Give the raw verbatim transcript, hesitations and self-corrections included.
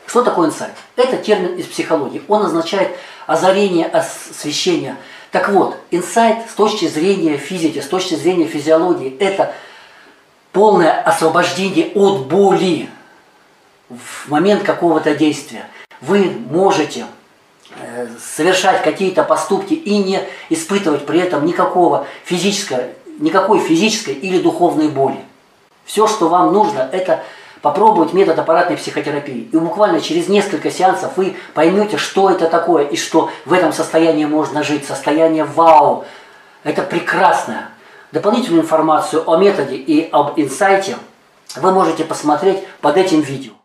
Что такое инсайт? Это термин из психологии. Он означает озарение, освещение. Так вот, инсайт с точки зрения физики, с точки зрения физиологии, это полное освобождение от боли в момент какого-то действия. Вы можете совершать какие-то поступки и не испытывать при этом никакого физического, никакой физической или духовной боли. Все, что вам нужно, это попробовать метод аппаратной психотерапии. И буквально через несколько сеансов вы поймете, что это такое и что в этом состоянии можно жить. Состояние вау. Это прекрасно. Дополнительную информацию о методе и об инсайте вы можете посмотреть под этим видео.